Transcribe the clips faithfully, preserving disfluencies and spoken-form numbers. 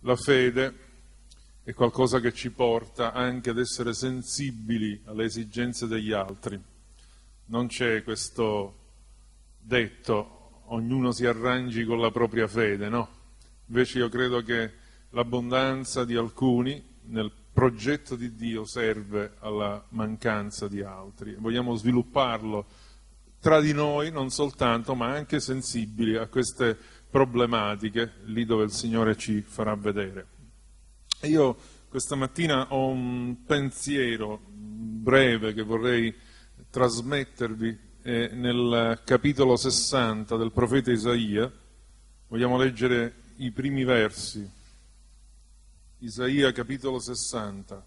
La fede è qualcosa che ci porta anche ad essere sensibili alle esigenze degli altri. Non c'è questo detto, ognuno si arrangi con la propria fede, no? Invece io credo che l'abbondanza di alcuni nel progetto di Dio serve alla mancanza di altri. Vogliamo svilupparlo tra di noi, non soltanto, ma anche sensibili a queste problematiche, lì dove il Signore ci farà vedere. E io questa mattina ho un pensiero breve che vorrei trasmettervi eh, nel capitolo sessanta del profeta Isaia. Vogliamo leggere i primi versi. Isaia capitolo sessanta.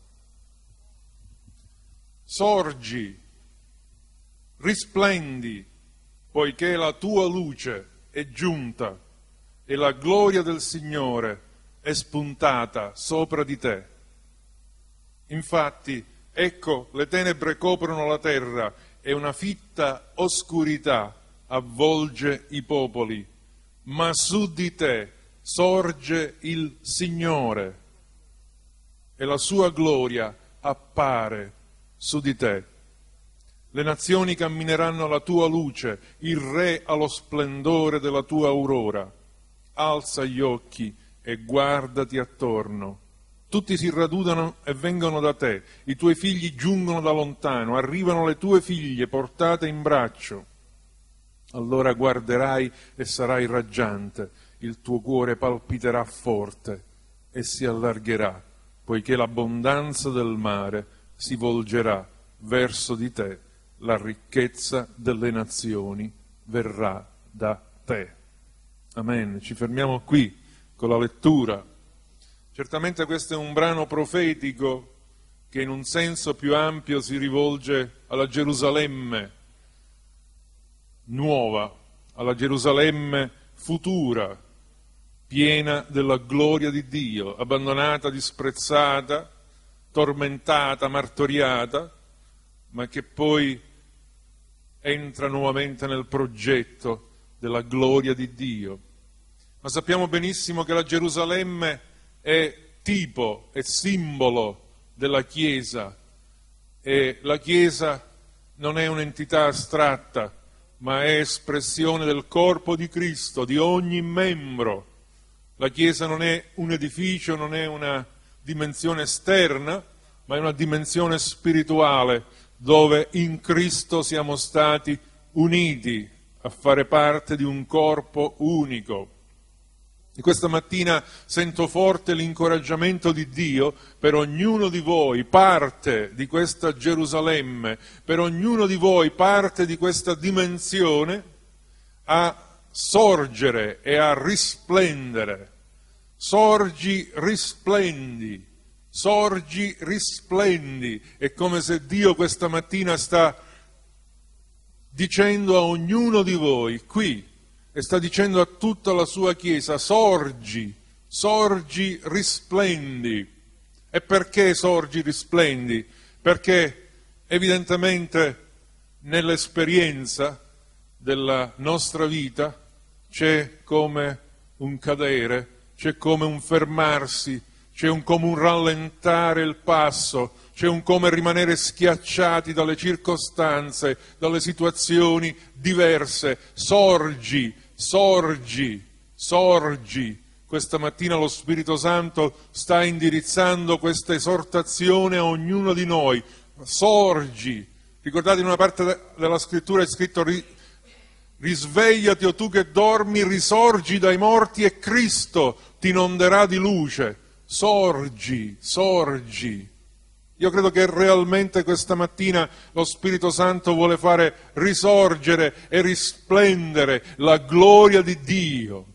Sorgi, risplendi, poiché la tua luce è giunta e la gloria del Signore è spuntata sopra di te. Infatti, ecco, le tenebre coprono la terra e una fitta oscurità avvolge i popoli, ma su di te sorge il Signore e la sua gloria appare su di te. Le nazioni cammineranno alla tua luce, il Re allo splendore della tua aurora. Alza gli occhi e guardati attorno. Tutti si radunano e vengono da te, i tuoi figli giungono da lontano, arrivano le tue figlie portate in braccio. Allora guarderai e sarai raggiante, il tuo cuore palpiterà forte e si allargherà, poiché l'abbondanza del mare si volgerà verso di te, la ricchezza delle nazioni verrà da te. Amen. Ci fermiamo qui con la lettura. Certamente questo è un brano profetico che in un senso più ampio si rivolge alla Gerusalemme nuova, alla Gerusalemme futura, piena della gloria di Dio, abbandonata, disprezzata, tormentata, martoriata, ma che poi entra nuovamente nel progetto della gloria di Dio. Ma sappiamo benissimo che la Gerusalemme è tipo, è simbolo della Chiesa, e la Chiesa non è un'entità astratta, ma è espressione del corpo di Cristo, di ogni membro. La Chiesa non è un edificio, non è una dimensione esterna, ma è una dimensione spirituale, dove in Cristo siamo stati uniti a fare parte di un corpo unico. E questa mattina sento forte l'incoraggiamento di Dio per ognuno di voi, parte di questa Gerusalemme, per ognuno di voi, parte di questa dimensione, a sorgere e a risplendere. Sorgi, risplendi. Sorgi, risplendi. È come se Dio questa mattina sta dicendo a ognuno di voi qui, e sta dicendo a tutta la sua Chiesa: sorgi, sorgi, risplendi. E perché sorgi, risplendi? Perché evidentemente nell'esperienza della nostra vita c'è come un cadere, c'è come un fermarsi, c'è un come un rallentare il passo, c'è un come rimanere schiacciati dalle circostanze, dalle situazioni diverse. Sorgi, sorgi, sorgi. Questa mattina lo Spirito Santo sta indirizzando questa esortazione a ognuno di noi. Sorgi. Ricordate, in una parte della Scrittura è scritto: risvegliati o tu che dormi, risorgi dai morti e Cristo ti inonderà di luce. Sorgi, sorgi. Io credo che realmente questa mattina lo Spirito Santo vuole fare risorgere e risplendere la gloria di Dio.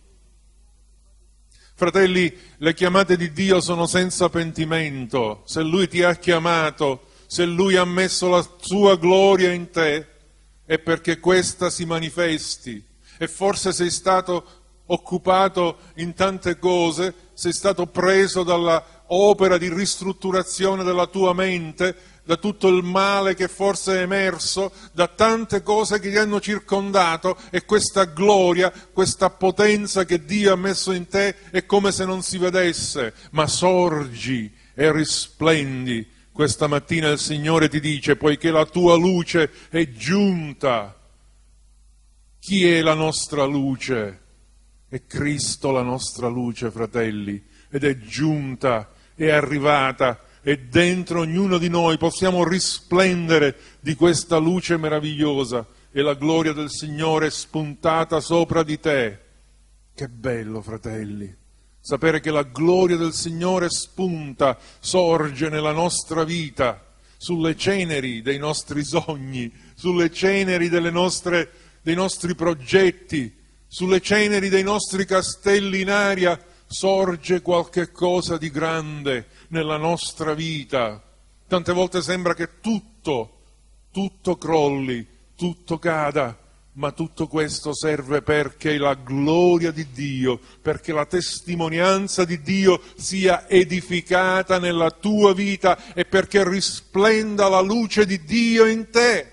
Fratelli, le chiamate di Dio sono senza pentimento. Se Lui ti ha chiamato, se Lui ha messo la sua gloria in te, è perché questa si manifesti. E forse sei stato occupato in tante cose, sei stato preso dalla opera di ristrutturazione della tua mente, da tutto il male che forse è emerso, da tante cose che ti hanno circondato, e questa gloria, questa potenza che Dio ha messo in te è come se non si vedesse, ma sorgi e risplendi. Questa mattina il Signore ti dice: poiché la tua luce è giunta. Chi è la nostra luce? È Cristo la nostra luce, fratelli, ed è giunta, è arrivata, e dentro ognuno di noi possiamo risplendere di questa luce meravigliosa, e la gloria del Signore è spuntata sopra di te. Che bello, fratelli, sapere che la gloria del Signore spunta, sorge nella nostra vita, sulle ceneri dei nostri sogni, sulle ceneri delle nostre, dei nostri progetti, sulle ceneri dei nostri castelli in aria, sorge qualche cosa di grande nella nostra vita. Tante volte sembra che tutto, tutto crolli, tutto cada, ma tutto questo serve perché la gloria di Dio, perché la testimonianza di Dio sia edificata nella tua vita e perché risplenda la luce di Dio in te.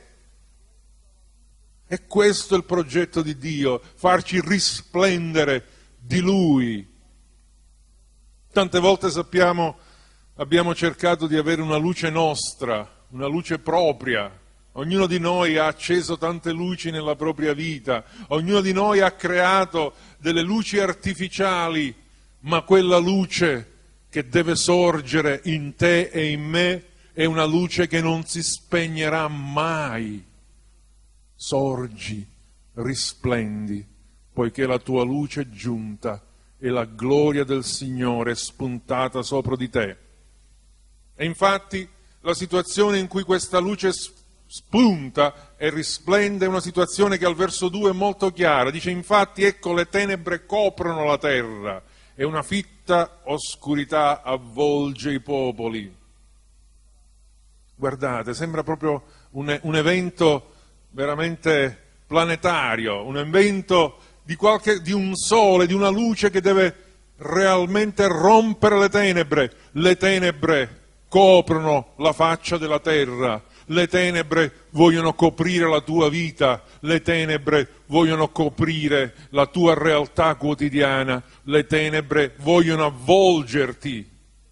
E questo è il progetto di Dio, farci risplendere di Lui. Tante volte sappiamo, abbiamo cercato di avere una luce nostra, una luce propria. Ognuno di noi ha acceso tante luci nella propria vita, ognuno di noi ha creato delle luci artificiali, ma quella luce che deve sorgere in te e in me è una luce che non si spegnerà mai. Sorgi, risplendi, poiché la tua luce è giunta e la gloria del Signore è spuntata sopra di te. E infatti la situazione in cui questa luce spunta e risplende è una situazione che al verso due è molto chiara. Dice: infatti ecco le tenebre coprono la terra e una fitta oscurità avvolge i popoli. Guardate, sembra proprio un, un evento veramente planetario, un evento di, qualche, di un sole, di una luce che deve realmente rompere le tenebre. Le tenebre coprono la faccia della terra, le tenebre vogliono coprire la tua vita, le tenebre vogliono coprire la tua realtà quotidiana, le tenebre vogliono avvolgerti,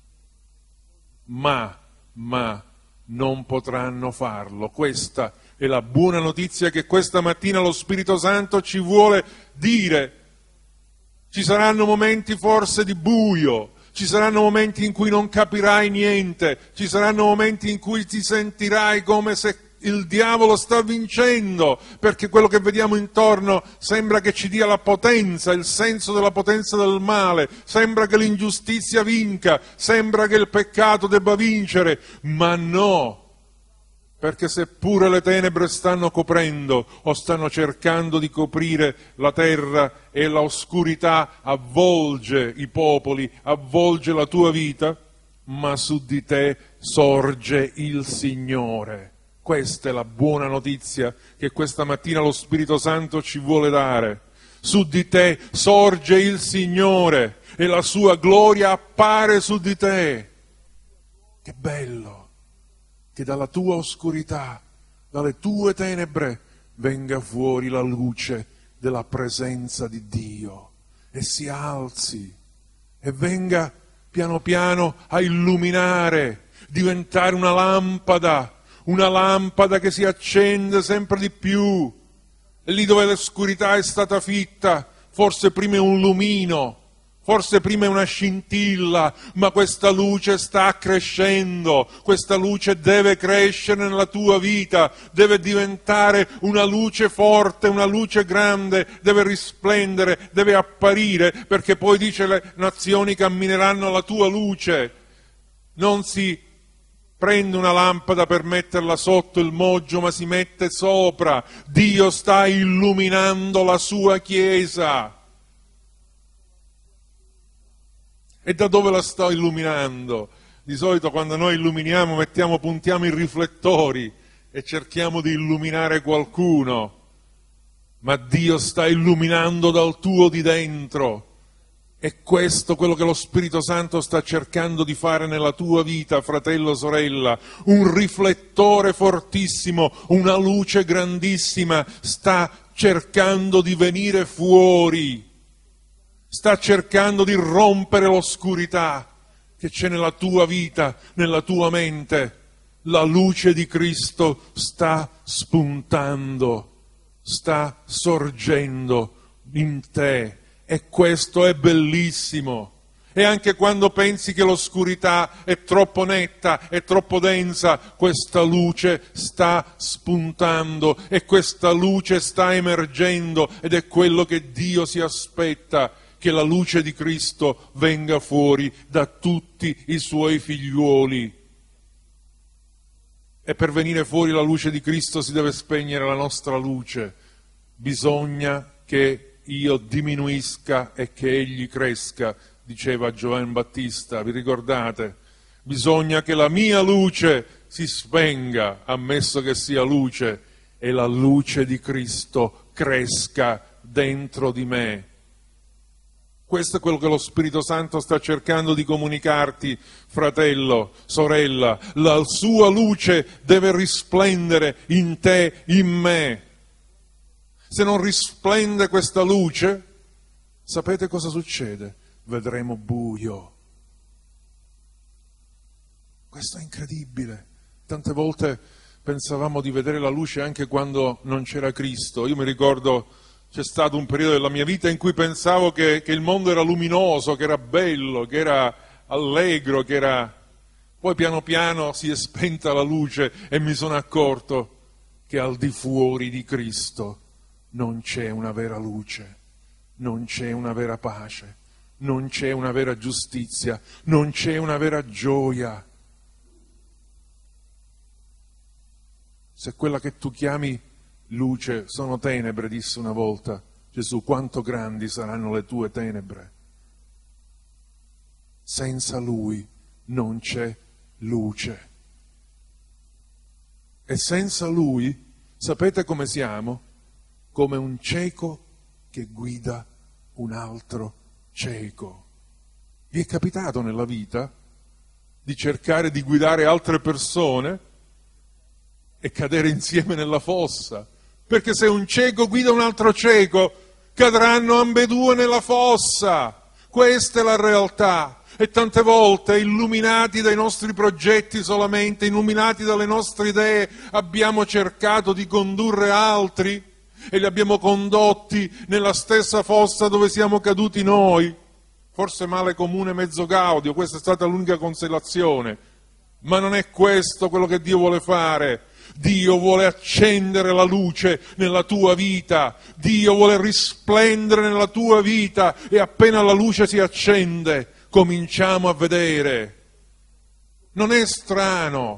ma, ma non potranno farlo. Questa è la buona notizia che questa mattina lo Spirito Santo ci vuole dire. Ci saranno momenti forse di buio, ci saranno momenti in cui non capirai niente, ci saranno momenti in cui ti sentirai come se il diavolo sta vincendo, perché quello che vediamo intorno sembra che ci dia la potenza, il senso della potenza del male, sembra che l'ingiustizia vinca, sembra che il peccato debba vincere, ma no, perché seppure le tenebre stanno coprendo o stanno cercando di coprire la terra e l'oscurità avvolge i popoli, avvolge la tua vita, ma su di te sorge il Signore. Questa è la buona notizia che questa mattina lo Spirito Santo ci vuole dare. Su di te sorge il Signore e la sua gloria appare su di te. Che bello! Che dalla tua oscurità, dalle tue tenebre, venga fuori la luce della presenza di Dio e si alzi e venga piano piano a illuminare, diventare una lampada, una lampada che si accende sempre di più. E lì dove l'oscurità è stata fitta, forse prima è un lumino, forse prima è una scintilla, ma questa luce sta crescendo, questa luce deve crescere nella tua vita, deve diventare una luce forte, una luce grande, deve risplendere, deve apparire, perché poi dice le nazioni cammineranno alla tua luce. Non si prende una lampada per metterla sotto il moggio, ma si mette sopra. Dio sta illuminando la sua Chiesa. E da dove la sto illuminando? Di solito quando noi illuminiamo mettiamo, puntiamo i riflettori e cerchiamo di illuminare qualcuno, ma Dio sta illuminando dal tuo di dentro È questo quello che lo Spirito Santo sta cercando di fare nella tua vita, fratello, sorella. Un riflettore fortissimo, una luce grandissima sta cercando di venire fuori, sta cercando di rompere l'oscurità che c'è nella tua vita, nella tua mente. La luce di Cristo sta spuntando, sta sorgendo in te. E questo è bellissimo. E anche quando pensi che l'oscurità è troppo netta, è troppo densa, questa luce sta spuntando e questa luce sta emergendo, ed è quello che Dio si aspetta, che la luce di Cristo venga fuori da tutti i suoi figliuoli. E per venire fuori la luce di Cristo si deve spegnere la nostra luce. Bisogna che io diminuisca e che egli cresca, diceva Giovanni Battista, vi ricordate? Bisogna che la mia luce si spenga, ammesso che sia luce, e la luce di Cristo cresca dentro di me. Questo è quello che lo Spirito Santo sta cercando di comunicarti, fratello, sorella. La sua luce deve risplendere in te, in me. Se non risplende questa luce, sapete cosa succede? Vedremo buio. Questo è incredibile. Tante volte pensavamo di vedere la luce anche quando non c'era Cristo. Io mi ricordo, c'è stato un periodo della mia vita in cui pensavo che, che il mondo era luminoso, che era bello, che era allegro, che era... Poi piano piano si è spenta la luce e mi sono accorto che al di fuori di Cristo non c'è una vera luce, non c'è una vera pace, non c'è una vera giustizia, non c'è una vera gioia. Se quella che tu chiami luce sono tenebre, disse una volta Gesù, quanto grandi saranno le tue tenebre. Senza Lui non c'è luce. E senza Lui, sapete come siamo? Come un cieco che guida un altro cieco. Vi è capitato nella vita di cercare di guidare altre persone e cadere insieme nella fossa? Perché se un cieco guida un altro cieco, cadranno ambedue nella fossa. Questa è la realtà. E tante volte, illuminati dai nostri progetti solamente, illuminati dalle nostre idee, abbiamo cercato di condurre altri e li abbiamo condotti nella stessa fossa dove siamo caduti noi. Forse male comune mezzo gaudio, questa è stata l'unica consolazione, ma non è questo quello che Dio vuole fare. Dio vuole accendere la luce nella tua vita, Dio vuole risplendere nella tua vita, e appena la luce si accende cominciamo a vedere. Non è strano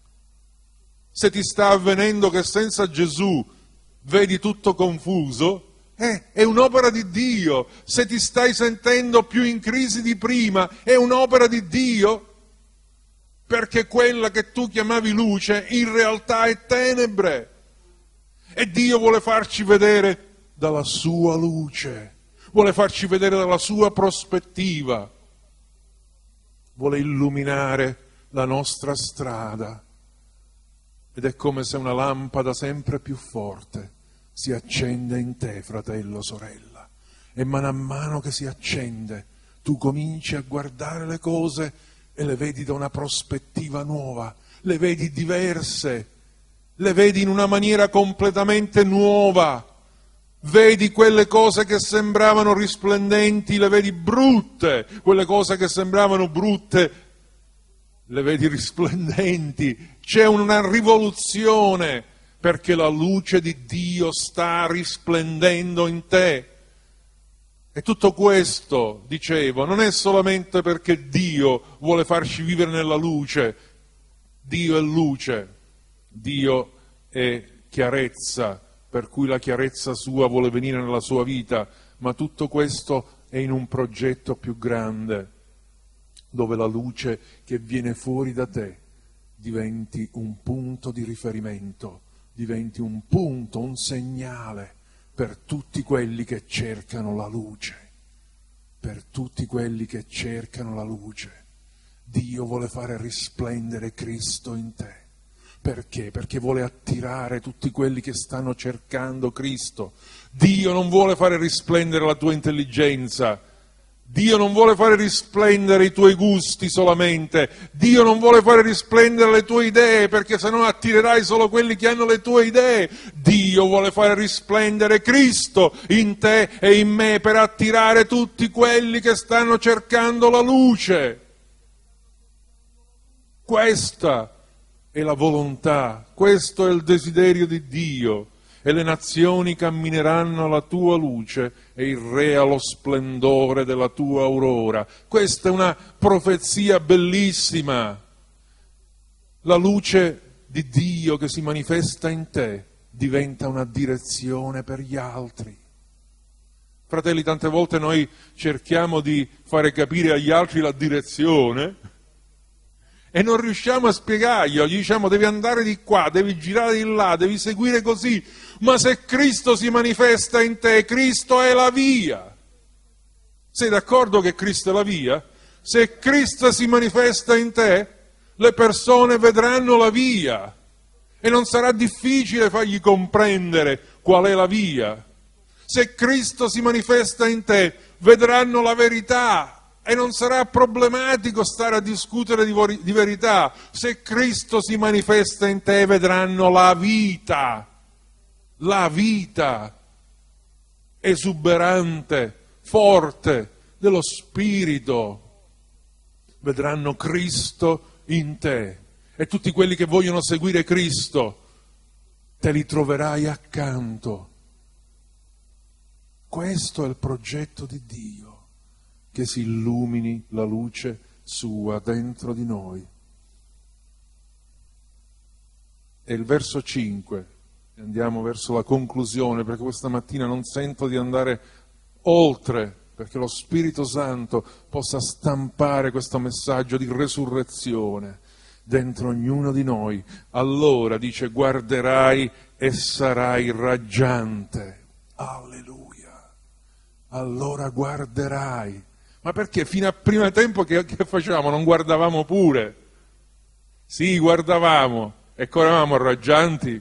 se ti sta avvenendo che senza Gesù vedi tutto confuso, eh, è un'opera di Dio. Se ti stai sentendo più in crisi di prima, è un'opera di Dio, perché quella che tu chiamavi luce in realtà è tenebre. E Dio vuole farci vedere dalla sua luce, vuole farci vedere dalla sua prospettiva, vuole illuminare la nostra strada. Ed è come se una lampada sempre più forte si accende in te, fratello, sorella, e mano a mano che si accende tu cominci a guardare le cose e le vedi da una prospettiva nuova, le vedi diverse, le vedi in una maniera completamente nuova, vedi quelle cose che sembravano risplendenti, le vedi brutte, quelle cose che sembravano brutte, le vedi risplendenti. C'è una rivoluzione, perché la luce di Dio sta risplendendo in te. E tutto questo, dicevo, non è solamente perché Dio vuole farci vivere nella luce. Dio è luce, Dio è chiarezza, per cui la chiarezza sua vuole venire nella sua vita, ma tutto questo è in un progetto più grande, dove la luce che viene fuori da te diventi un punto di riferimento, diventi un punto, un segnale per tutti quelli che cercano la luce. per tutti quelli che cercano la luce. Dio vuole fare risplendere Cristo in te. Perché? Perché vuole attirare tutti quelli che stanno cercando Cristo. Dio non vuole fare risplendere la tua intelligenza. Dio non vuole fare risplendere i tuoi gusti solamente. Dio non vuole fare risplendere le tue idee, perché sennò attirerai solo quelli che hanno le tue idee. Dio vuole fare risplendere Cristo in te e in me per attirare tutti quelli che stanno cercando la luce. Questa è la volontà, questo è il desiderio di Dio. E le nazioni cammineranno alla tua luce e il re allo splendore della tua aurora. Questa è una profezia bellissima. La luce di Dio che si manifesta in te diventa una direzione per gli altri. Fratelli, tante volte noi cerchiamo di fare capire agli altri la direzione e non riusciamo a spiegarglielo, gli diciamo devi andare di qua, devi girare di là, devi seguire così, ma se Cristo si manifesta in te, Cristo è la via. Sei d'accordo che Cristo è la via? Se Cristo si manifesta in te, le persone vedranno la via e non sarà difficile fargli comprendere qual è la via. Se Cristo si manifesta in te, vedranno la verità. E non sarà problematico stare a discutere di, vor- di verità. Se Cristo si manifesta in te, vedranno la vita, la vita esuberante, forte dello Spirito. Vedranno Cristo in te. E tutti quelli che vogliono seguire Cristo, te li troverai accanto. Questo è il progetto di Dio. Che si illumini la luce sua dentro di noi. E il verso cinque, andiamo verso la conclusione, perché questa mattina non sento di andare oltre, perché lo Spirito Santo possa stampare questo messaggio di resurrezione dentro ognuno di noi. Allora, dice, guarderai e sarai raggiante. Alleluia! Allora guarderai. Ma perché fino a prima tempo che, che facevamo? Non guardavamo pure? Sì, guardavamo, e eravamo raggianti.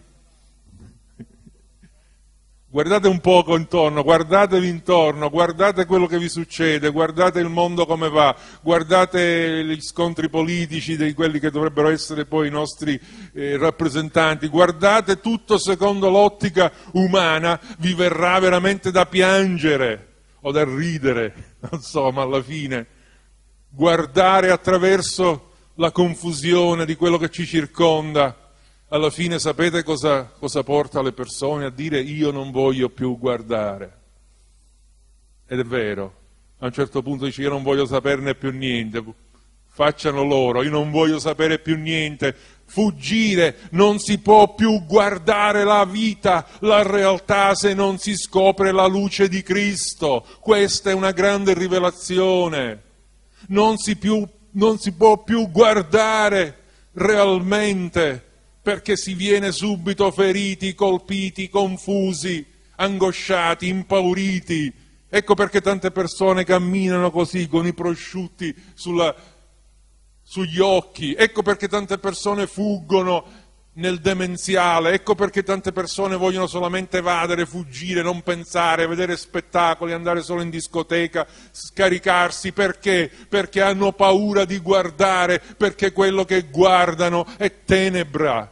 Guardate un poco intorno, guardatevi intorno, guardate quello che vi succede, guardate il mondo come va, guardate gli scontri politici di quelli che dovrebbero essere poi i nostri eh, rappresentanti, guardate tutto secondo l'ottica umana, vi verrà veramente da piangere o da ridere. Non so, ma alla fine guardare attraverso la confusione di quello che ci circonda, alla fine sapete cosa, cosa porta le persone a dire io non voglio più guardare. Ed è vero, a un certo punto dice io non voglio saperne più niente, facciano loro, io non voglio sapere più niente, fuggire, non si può più guardare la vita, la realtà se non si scopre la luce di Cristo. Questa è una grande rivelazione. Non si, più, non si può più guardare realmente perché si viene subito feriti, colpiti, confusi, angosciati, impauriti. Ecco perché tante persone camminano così con i prosciutti sulla sugli occhi, ecco perché tante persone fuggono nel demenziale, ecco perché tante persone vogliono solamente evadere, fuggire, non pensare, vedere spettacoli, andare solo in discoteca, scaricarsi, perché? Perché hanno paura di guardare, perché quello che guardano è tenebra,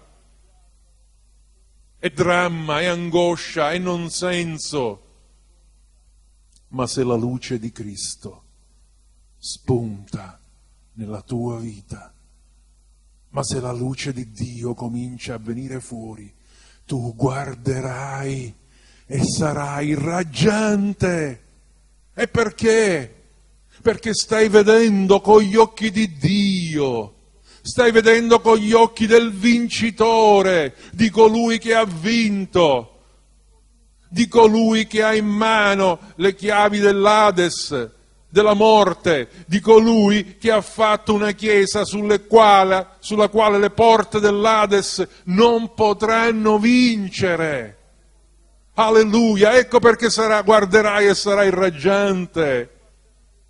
è dramma, è angoscia, è non senso. Ma se la luce di Cristo spunta nella tua vita, ma se la luce di Dio comincia a venire fuori, tu guarderai e sarai raggiante. E perché? Perché stai vedendo con gli occhi di Dio, stai vedendo con gli occhi del vincitore, di colui che ha vinto, di colui che ha in mano le chiavi dell'Ades, della morte, di colui che ha fatto una chiesa sulle quale, sulla quale le porte dell'Ades non potranno vincere. Alleluia, ecco perché sarà, guarderai e sarai raggiante.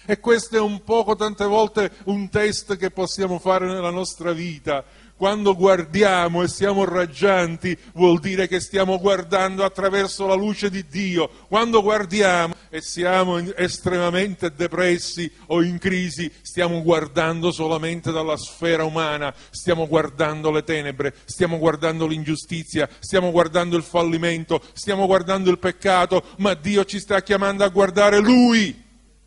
E questo è un poco, tante volte, un test che possiamo fare nella nostra vita. Quando guardiamo e siamo raggianti, vuol dire che stiamo guardando attraverso la luce di Dio. Quando guardiamo e siamo estremamente depressi o in crisi, stiamo guardando solamente dalla sfera umana, stiamo guardando le tenebre, stiamo guardando l'ingiustizia, stiamo guardando il fallimento, stiamo guardando il peccato, ma Dio ci sta chiamando a guardare Lui,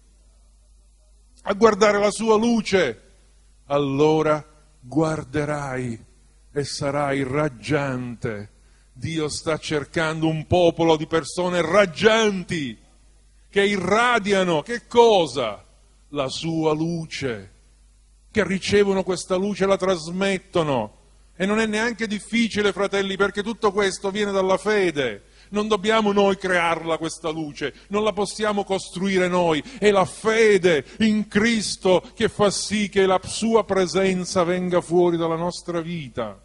a guardare la sua luce. Allora guarderai e sarai raggiante. Dio sta cercando un popolo di persone raggianti, che irradiano, che cosa? La sua luce, che ricevono questa luce e la trasmettono. E non è neanche difficile, fratelli, perché tutto questo viene dalla fede. Non dobbiamo noi crearla questa luce, non la possiamo costruire noi, è la fede in Cristo che fa sì che la sua presenza venga fuori dalla nostra vita.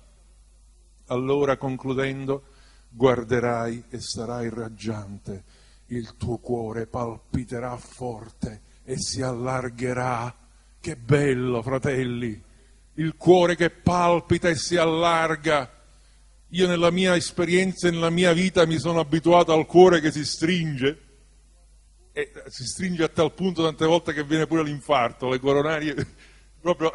Allora, concludendo, guarderai e sarai raggiante, il tuo cuore palpiterà forte e si allargherà. Che bello, fratelli, il cuore che palpita e si allarga. Io nella mia esperienza e nella mia vita mi sono abituato al cuore che si stringe, e si stringe a tal punto tante volte che viene pure l'infarto, le coronarie, proprio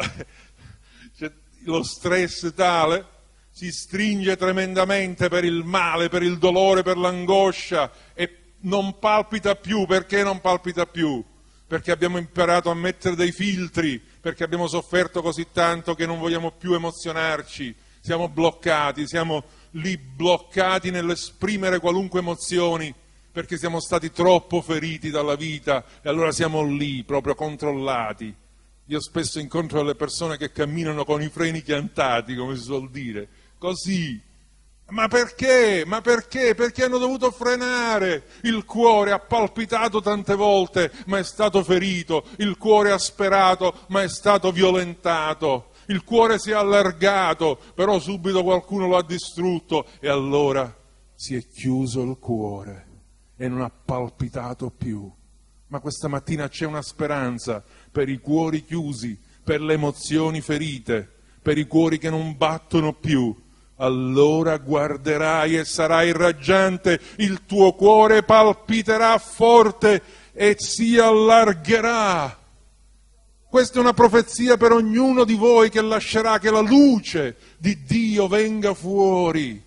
cioè, lo stress tale, si stringe tremendamente per il male, per il dolore, per l'angoscia, e non palpita più. Perché non palpita più? Perché abbiamo imparato a mettere dei filtri, perché abbiamo sofferto così tanto che non vogliamo più emozionarci. Siamo bloccati, siamo lì bloccati nell'esprimere qualunque emozioni, perché siamo stati troppo feriti dalla vita, e allora siamo lì proprio controllati. Io spesso incontro delle persone che camminano con i freni chiantati, come si suol dire, così. Ma perché? Ma perché? Perché hanno dovuto frenare. Il cuore ha palpitato tante volte, ma è stato ferito. Il cuore ha sperato, ma è stato violentato. Il cuore si è allargato, però subito qualcuno lo ha distrutto, e allora si è chiuso il cuore e non ha palpitato più. Ma questa mattina c'è una speranza per i cuori chiusi, per le emozioni ferite, per i cuori che non battono più. Allora guarderai e sarai raggiante, il tuo cuore palpiterà forte e si allargherà. Questa è una profezia per ognuno di voi che lascerà che la luce di Dio venga fuori.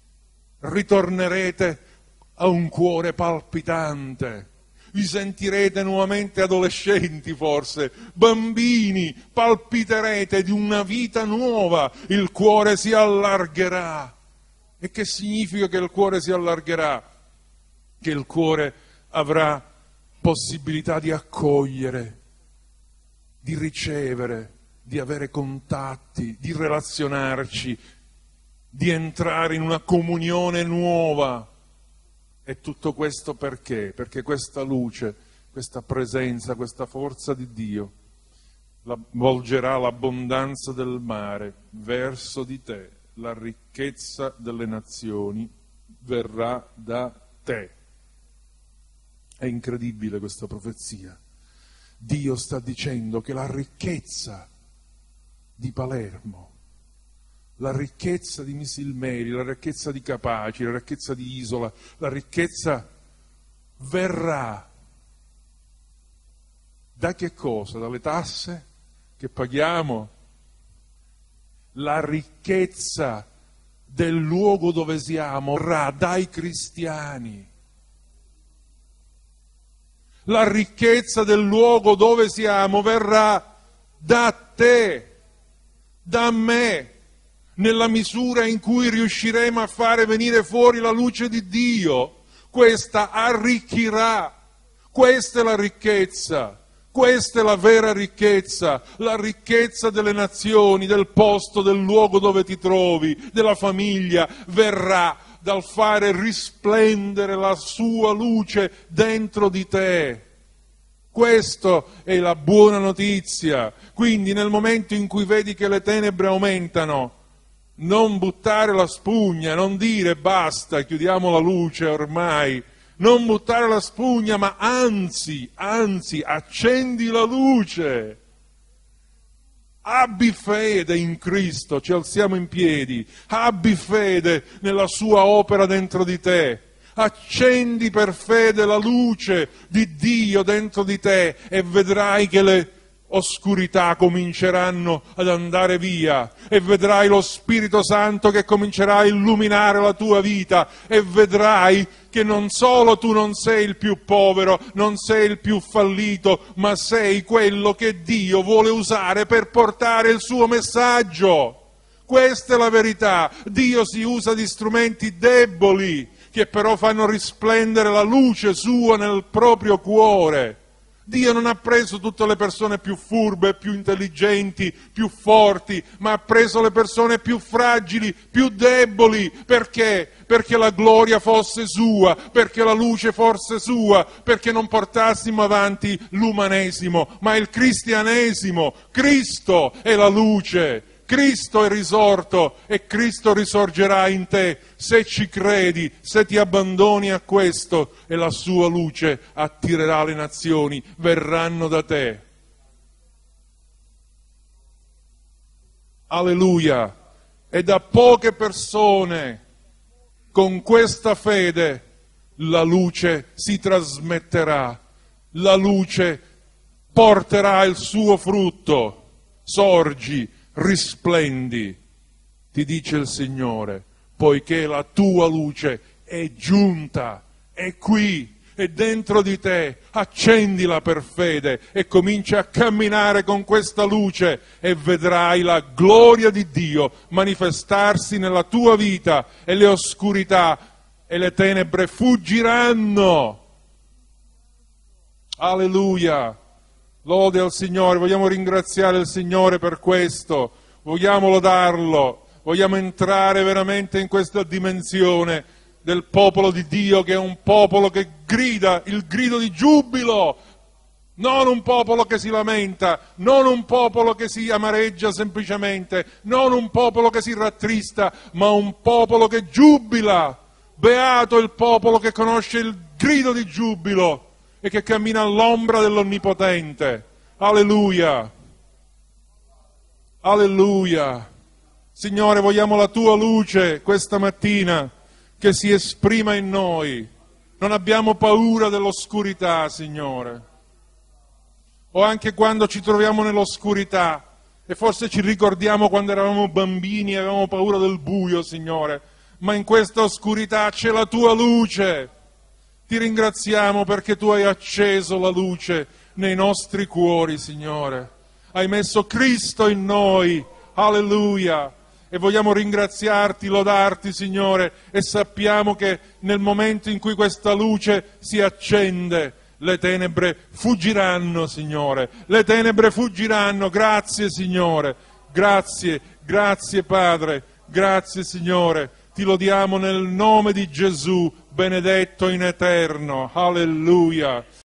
Ritornerete a un cuore palpitante. Vi sentirete nuovamente adolescenti, forse, bambini, palpiterete di una vita nuova, il cuore si allargherà. E che significa che il cuore si allargherà? Che il cuore avrà possibilità di accogliere, di ricevere, di avere contatti, di relazionarci, di entrare in una comunione nuova. E tutto questo perché? Perché questa luce, questa presenza, questa forza di Dio la, volgerà l'abbondanza del mare verso di te, la ricchezza delle nazioni verrà da te. È incredibile questa profezia. Dio sta dicendo che la ricchezza di Palermo, la ricchezza di Misilmeri, la ricchezza di Capaci, la ricchezza di Isola, la ricchezza verrà da che cosa? Dalle tasse che paghiamo? La ricchezza del luogo dove siamo verrà dai cristiani. La ricchezza del luogo dove siamo verrà da te, da me, nella misura in cui riusciremo a fare venire fuori la luce di Dio. Questa arricchirà, questa è la ricchezza, questa è la vera ricchezza, la ricchezza delle nazioni, del posto, del luogo dove ti trovi, della famiglia, verrà dal fare risplendere la sua luce dentro di te. Questa è la buona notizia. Quindi nel momento in cui vedi che le tenebre aumentano, non buttare la spugna, non dire basta, chiudiamo la luce ormai, non buttare la spugna, ma anzi, anzi, accendi la luce. Abbi fede in Cristo, ci alziamo in piedi, abbi fede nella sua opera dentro di te, accendi per fede la luce di Dio dentro di te e vedrai che le oscurità cominceranno ad andare via e vedrai lo Spirito Santo che comincerà a illuminare la tua vita e vedrai che non solo tu non sei il più povero, non sei il più fallito, ma sei quello che Dio vuole usare per portare il suo messaggio. Questa è la verità. Dio si usa di strumenti deboli che però fanno risplendere la luce sua nel proprio cuore. Dio non ha preso tutte le persone più furbe, più intelligenti, più forti, ma ha preso le persone più fragili, più deboli. Perché? Perché la gloria fosse sua, perché la luce fosse sua, perché non portassimo avanti l'umanesimo, ma il cristianesimo. Cristo è la luce. Cristo è risorto e Cristo risorgerà in te se ci credi, se ti abbandoni a questo e la sua luce attirerà le nazioni, verranno da te. Alleluia! E da poche persone con questa fede la luce si trasmetterà, la luce porterà il suo frutto. Sorgi, risplendi, ti dice il Signore, poiché la tua luce è giunta, è qui, è dentro di te, accendila per fede e comincia a camminare con questa luce e vedrai la gloria di Dio manifestarsi nella tua vita e le oscurità e le tenebre fuggiranno. Alleluia! Lode al Signore, vogliamo ringraziare il Signore per questo, vogliamo lodarlo, vogliamo entrare veramente in questa dimensione del popolo di Dio che è un popolo che grida il grido di giubilo, non un popolo che si lamenta, non un popolo che si amareggia semplicemente, non un popolo che si rattrista, ma un popolo che giubila. Beato il popolo che conosce il grido di giubilo e che cammina all'ombra dell'Onnipotente. Alleluia! Alleluia! Signore, vogliamo la tua luce questa mattina che si esprima in noi. Non abbiamo paura dell'oscurità, Signore. O anche quando ci troviamo nell'oscurità e forse ci ricordiamo quando eravamo bambini e avevamo paura del buio, Signore, ma in questa oscurità c'è la tua luce. Ti ringraziamo perché tu hai acceso la luce nei nostri cuori, Signore. Hai messo Cristo in noi. Alleluia. E vogliamo ringraziarti, lodarti, Signore, e sappiamo che nel momento in cui questa luce si accende, le tenebre fuggiranno, Signore. Le tenebre fuggiranno. Grazie, Signore. Grazie, grazie, Padre. Grazie, Signore. Ti lodiamo nel nome di Gesù, benedetto in eterno. Alleluia.